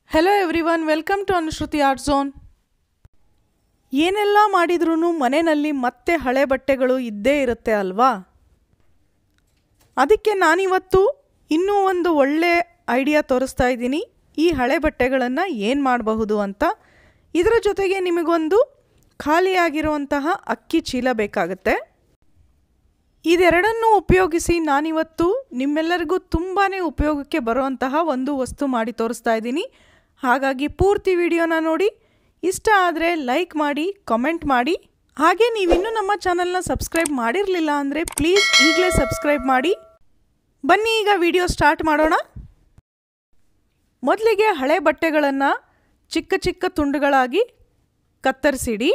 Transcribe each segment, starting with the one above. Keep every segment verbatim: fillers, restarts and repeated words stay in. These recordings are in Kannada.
Hello everyone, welcome to Anushruti art zone. ಏನೆಲ್ಲ ಮಾಡಿದ್ರೂ ಮನೆಯಲ್ಲಿ ಮತ್ತೆ ಹಳೆ ಬಟ್ಟೆಗಳು ಇದ್ದೇ ಇರುತ್ತೆ ಅಲ್ವಾ? ಅದಕ್ಕೆ ನಾನಿವತ್ತು ಇನ್ನೂ ಒಂದು ಒಳ್ಳೆ ಐಡಿಯಾ ತೋರಿಸ್ತಾ ಇದ್ದೀನಿ. ಈ ಹಳೆ ಬಟ್ಟೆಗಳನ್ನು ಏನು ಮಾಡಬಹುದು ಅಂತ. ಇದರ ಜೊತೆಗೆ ನಿಮಗೊಂದು ಖಾಲಿಯಾಗಿರುವಂತಹ ಅಕ್ಕಿ ಚೀಲ ಬೇಕಾಗುತ್ತೆ. ಇದೆರಡನ್ನೂ ಉಪಯೋಗಿಸಿ ನಾನಿವತ್ತು ನಿಮ್ಮೆಲ್ಲರಿಗೂ ತುಂಬಾ ಉಪಯೋಗಕ್ಕೆ ಬರುವಂತಹ ಒಂದು ವಸ್ತು ಮಾಡಿ ತೋರಿಸ್ತಾ ಇದ್ದೀನಿ. ಹಾಗಾಗಿ ಪೂರ್ತಿ ವಿಡಿಯೋನ ನೋಡಿ. ಇಷ್ಟ ಆದರೆ ಲೈಕ್ ಮಾಡಿ, ಕಮೆಂಟ್ ಮಾಡಿ. ಹಾಗೆ ನೀವಿನ್ನೂ ನಮ್ಮ ಚಾನಲ್ನ ಸಬ್ಸ್ಕ್ರೈಬ್ ಮಾಡಿರಲಿಲ್ಲ ಅಂದರೆ ಪ್ಲೀಸ್ ಈಗಲೇ ಸಬ್ಸ್ಕ್ರೈಬ್ ಮಾಡಿ. ಬನ್ನಿ ಈಗ ವಿಡಿಯೋ ಸ್ಟಾರ್ಟ್ ಮಾಡೋಣ. ಮೊದಲಿಗೆ ಹಳೆ ಬಟ್ಟೆಗಳನ್ನು ಚಿಕ್ಕ ಚಿಕ್ಕ ತುಂಡುಗಳಾಗಿ ಕತ್ತರಿಸಿಡಿ.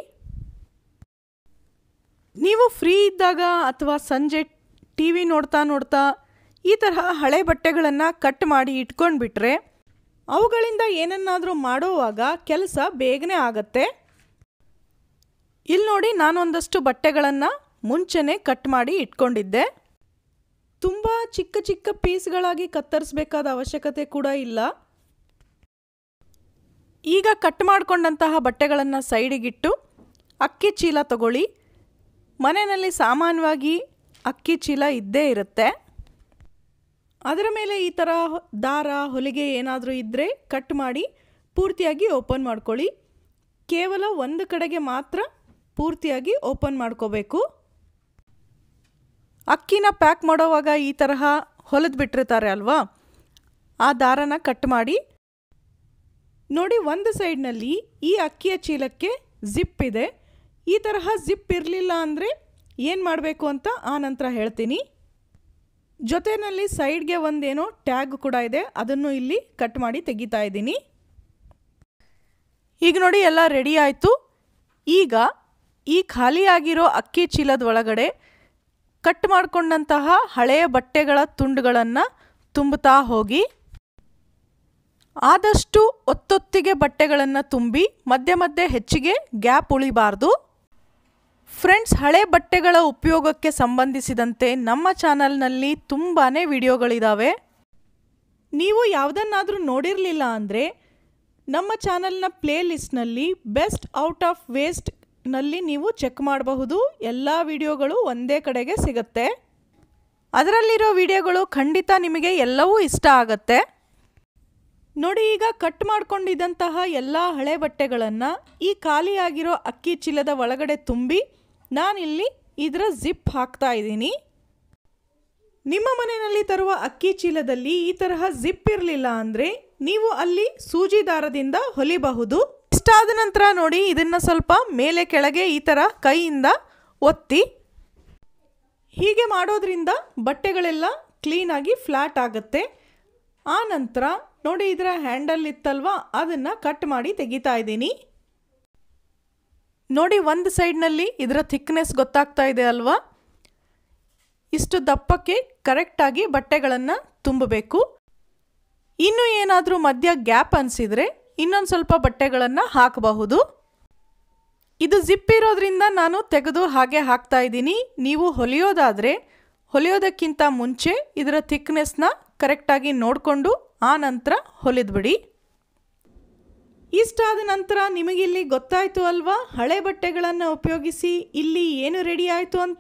ನೀವು ಫ್ರೀ ಇದ್ದಾಗ ಅಥವಾ ಸಂಜೆ ಟಿ ವಿ ನೋಡ್ತಾ ನೋಡ್ತಾ ಈ ತರಹ ಹಳೆ ಬಟ್ಟೆಗಳನ್ನು ಕಟ್ ಮಾಡಿ ಇಟ್ಕೊಂಡ್ಬಿಟ್ರೆ ಅವುಗಳಿಂದ ಏನನ್ನಾದರೂ ಮಾಡುವಾಗ ಕೆಲಸ ಬೇಗನೆ ಆಗತ್ತೆ. ಇಲ್ಲಿ ನೋಡಿ, ನಾನೊಂದಷ್ಟು ಬಟ್ಟೆಗಳನ್ನು ಮುಂಚೆನೇ ಕಟ್ ಮಾಡಿ ಇಟ್ಕೊಂಡಿದ್ದೆ. ತುಂಬ ಚಿಕ್ಕ ಚಿಕ್ಕ ಪೀಸ್ಗಳಾಗಿ ಕತ್ತರಿಸಬೇಕಾದ ಅವಶ್ಯಕತೆ ಕೂಡ ಇಲ್ಲ. ಈಗ ಕಟ್ ಮಾಡಿಕೊಂಡಂತಹ ಬಟ್ಟೆಗಳನ್ನು ಸೈಡಿಗಿಟ್ಟು ಅಕ್ಕಿ ಚೀಲ ತಗೊಳ್ಳಿ. ಮನೆಯಲ್ಲಿ ಸಾಮಾನ್ಯವಾಗಿ ಅಕ್ಕಿ ಚೀಲ ಇದ್ದೇ ಇರುತ್ತೆ. ಅದರ ಮೇಲೆ ಈ ಥರ ದಾರ, ಹೊಲಿಗೆ ಏನಾದರೂ ಇದ್ದರೆ ಕಟ್ ಮಾಡಿ ಪೂರ್ತಿಯಾಗಿ ಓಪನ್ ಮಾಡ್ಕೊಳ್ಳಿ. ಕೇವಲ ಒಂದು ಕಡೆಗೆ ಮಾತ್ರ ಪೂರ್ತಿಯಾಗಿ ಓಪನ್ ಮಾಡ್ಕೋಬೇಕು. ಅಕ್ಕಿನ ಪ್ಯಾಕ್ ಮಾಡೋವಾಗ ಈ ತರಹ ಹೊಲಿದು ಬಿಟ್ಟಿರ್ತಾರೆ ಅಲ್ವಾ, ಆ ದಾರನ ಕಟ್ ಮಾಡಿ ನೋಡಿ. ಒಂದು ಸೈಡ್ನಲ್ಲಿ ಈ ಅಕ್ಕಿಯ ಚೀಲಕ್ಕೆ ಜಿಪ್ ಇದೆ. ಈ ತರಹ ಜಿಪ್ ಇರಲಿಲ್ಲ ಅಂದರೆ ಏನು ಮಾಡಬೇಕು ಅಂತ ಆ ನಂತರ ಹೇಳ್ತೀನಿ. ಜೊತೆಯಲ್ಲಿ ಸೈಡ್ಗೆ ಒಂದೇನೋ ಟ್ಯಾಗ್ ಕೂಡ ಇದೆ, ಅದನ್ನು ಇಲ್ಲಿ ಕಟ್ ಮಾಡಿ ತೆಗಿತಾ ಇದ್ದೀನಿ. ಈಗ ನೋಡಿ, ಎಲ್ಲ ರೆಡಿ ಆಯಿತು. ಈಗ ಈ ಖಾಲಿಯಾಗಿರೋ ಅಕ್ಕಿ ಚೀಲದ ಒಳಗಡೆ ಕಟ್ ಮಾಡಿಕೊಂಡಂತಹ ಹಳೆಯ ಬಟ್ಟೆಗಳ ತುಂಡುಗಳನ್ನು ತುಂಬುತ್ತಾ ಹೋಗಿ. ಆದಷ್ಟು ಒತ್ತೊತ್ತಿಗೆ ಬಟ್ಟೆಗಳನ್ನು ತುಂಬಿ, ಮಧ್ಯೆ ಮಧ್ಯೆ ಹೆಚ್ಚಿಗೆ ಗ್ಯಾಪ್ ಉಳಿಬಾರ್ದು. ಫ್ರೆಂಡ್ಸ್, ಹಳೆ ಬಟ್ಟೆಗಳ ಉಪಯೋಗಕ್ಕೆ ಸಂಬಂಧಿಸಿದಂತೆ ನಮ್ಮ ಚಾನಲ್ನಲ್ಲಿ ತುಂಬಾ ವಿಡಿಯೋಗಳಿದ್ದಾವೆ. ನೀವು ಯಾವುದನ್ನಾದರೂ ನೋಡಿರಲಿಲ್ಲ ಅಂದರೆ ನಮ್ಮ ಚಾನಲ್ನ ಪ್ಲೇ ಲಿಸ್ಟ್ನಲ್ಲಿ ಬೆಸ್ಟ್ ಔಟ್ ಆಫ್ ವೇಸ್ಟ್ನಲ್ಲಿ ನೀವು ಚೆಕ್ ಮಾಡಬಹುದು. ಎಲ್ಲ ವಿಡಿಯೋಗಳು ಒಂದೇ ಕಡೆಗೆ ಸಿಗುತ್ತೆ. ಅದರಲ್ಲಿರೋ ವಿಡಿಯೋಗಳು ಖಂಡಿತ ನಿಮಗೆ ಎಲ್ಲವೂ ಇಷ್ಟ ಆಗತ್ತೆ. ನೋಡಿ, ಈಗ ಕಟ್ ಮಾಡ್ಕೊಂಡಿದ್ದಂತಹ ಎಲ್ಲ ಹಳೆ ಬಟ್ಟೆಗಳನ್ನು ಈ ಖಾಲಿಯಾಗಿರೋ ಅಕ್ಕಿ ಚೀಲದ ಒಳಗಡೆ ತುಂಬಿ ನಾನಿಲ್ಲಿ ಇದರ ಜಿಪ್ ಹಾಕ್ತಾ ಇದ್ದೀನಿ. ನಿಮ್ಮ ಮನೆಯಲ್ಲಿ ತರುವ ಅಕ್ಕಿ ಚೀಲದಲ್ಲಿ ಈ ತರಹ ಜಿಪ್ ಇರಲಿಲ್ಲ ಅಂದರೆ ನೀವು ಅಲ್ಲಿ ಸೂಜಿ ದಾರದಿಂದ ಹೊಲಿಬಹುದು. ಇಷ್ಟಾದ ನಂತರ ನೋಡಿ, ಇದನ್ನು ಸ್ವಲ್ಪ ಮೇಲೆ ಕೆಳಗೆ ಈ ಥರ ಕೈಯಿಂದ ಒತ್ತಿ. ಹೀಗೆ ಮಾಡೋದ್ರಿಂದ ಬಟ್ಟೆಗಳೆಲ್ಲ ಕ್ಲೀನಾಗಿ ಫ್ಲ್ಯಾಟ್ ಆಗುತ್ತೆ. ಆ ನಂತರ ನೋಡಿ, ಇದರ ಹ್ಯಾಂಡಲ್ ಇತ್ತಲ್ವ, ಅದನ್ನು ಕಟ್ ಮಾಡಿ ತೆಗಿತಾ ಇದ್ದೀನಿ. ನೋಡಿ, ಒಂದು ಸೈಡ್ನಲ್ಲಿ ಇದರ ಥಿಕ್ನೆಸ್ ಗೊತ್ತಾಗ್ತಾ ಇದೆ ಅಲ್ವಾ? ಇಷ್ಟು ದಪ್ಪಕ್ಕೆ ಕರೆಕ್ಟಾಗಿ ಬಟ್ಟೆಗಳನ್ನು ತುಂಬಬೇಕು. ಇನ್ನು ಏನಾದರೂ ಮಧ್ಯ ಗ್ಯಾಪ್ ಅನಿಸಿದರೆ ಇನ್ನೊಂದು ಸ್ವಲ್ಪ ಬಟ್ಟೆಗಳನ್ನು ಹಾಕಬಹುದು. ಇದು ಜಿಪ್ ಇರೋದ್ರಿಂದ ನಾನು ತೆಗೆದು ಹಾಗೆ ಹಾಕ್ತಾ ಇದ್ದೀನಿ. ನೀವು ಹೊಲಿಯೋದಾದರೆ ಹೊಲಿಯೋದಕ್ಕಿಂತ ಮುಂಚೆ ಇದರ ಥಿಕ್ನೆಸ್ನ ಕರೆಕ್ಟಾಗಿ ನೋಡಿಕೊಂಡು ಆ ನಂತರ ಹೊಲಿದ್ಬಿಡಿ. ಇಷ್ಟಾದ ನಂತರ ನಿಮಗಿಲ್ಲಿ ಗೊತ್ತಾಯಿತು ಅಲ್ವಾ, ಹಳೆ ಬಟ್ಟೆಗಳನ್ನು ಉಪಯೋಗಿಸಿ ಇಲ್ಲಿ ಏನು ರೆಡಿ ಆಯಿತು ಅಂತ.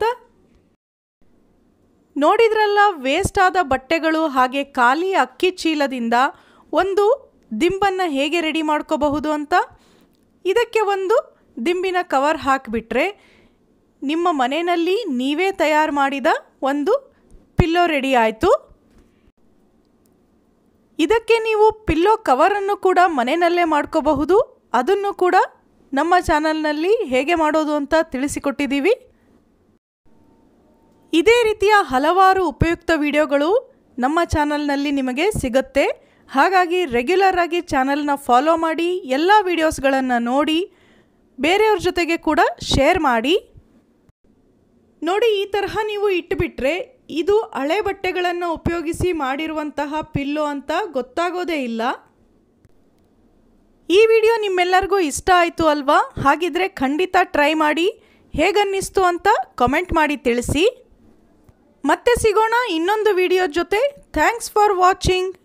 ನೋಡಿದ್ರಲ್ಲ, ವೇಸ್ಟ್ ಆದ ಬಟ್ಟೆಗಳು ಹಾಗೆ ಖಾಲಿ ಅಕ್ಕಿ ಚೀಲದಿಂದ ಒಂದು ದಿಂಬನ್ನು ಹೇಗೆ ರೆಡಿ ಮಾಡ್ಕೋಬಹುದು ಅಂತ. ಇದಕ್ಕೆ ಒಂದು ದಿಂಬಿನ ಕವರ್ ಹಾಕಿಬಿಟ್ರೆ ನಿಮ್ಮ ಮನೆಯಲ್ಲಿ ನೀವೇ ತಯಾರು ಮಾಡಿದ ಒಂದು ಪಿಲ್ಲೋ ರೆಡಿ ಆಯಿತು. ಇದಕ್ಕೆ ನೀವು ಪಿಲ್ಲೋ ಕವರನ್ನು ಕೂಡ ಮನೆಯಲ್ಲೇ ಮಾಡ್ಕೋಬಹುದು. ಅದನ್ನು ಕೂಡ ನಮ್ಮ ಚಾನಲ್ನಲ್ಲಿ ಹೇಗೆ ಮಾಡೋದು ಅಂತ ತಿಳಿಸಿಕೊಟ್ಟಿದ್ದೀವಿ. ಇದೇ ರೀತಿಯ ಹಲವಾರು ಉಪಯುಕ್ತ ವಿಡಿಯೋಗಳು ನಮ್ಮ ಚಾನಲ್ನಲ್ಲಿ ನಿಮಗೆ ಸಿಗುತ್ತೆ. ಹಾಗಾಗಿ ರೆಗ್ಯುಲರ್ ಆಗಿ ಚಾನಲ್ನ ಫಾಲೋ ಮಾಡಿ, ಎಲ್ಲ ವಿಡಿಯೋಸ್ಗಳನ್ನು ನೋಡಿ, ಬೇರೆಯವ್ರ ಜೊತೆಗೆ ಕೂಡ ಶೇರ್ ಮಾಡಿ. ನೋಡಿ, ಈ ತರಹ ನೀವು ಇಟ್ಟುಬಿಟ್ರೆ ಇದು ಹಳೆ ಬಟ್ಟೆಗಳನ್ನು ಉಪಯೋಗಿಸಿ ಮಾಡಿರುವಂತಹ ಪಿಲ್ಲೋ ಅಂತ ಗೊತ್ತಾಗೋದೇ ಇಲ್ಲ. ಈ ವಿಡಿಯೋ ನಿಮ್ಮೆಲ್ಲರಿಗೂ ಇಷ್ಟ ಆಯಿತು ಅಲ್ವಾ? ಹಾಗಿದ್ರೆ ಖಂಡಿತ ಟ್ರೈ ಮಾಡಿ. ಹೇಗನ್ನಿಸ್ತು ಅಂತ ಕಮೆಂಟ್ ಮಾಡಿ ತಿಳಿಸಿ. ಮತ್ತೆ ಸಿಗೋಣ ಇನ್ನೊಂದು ವಿಡಿಯೋ ಜೊತೆ. Thanks for watching.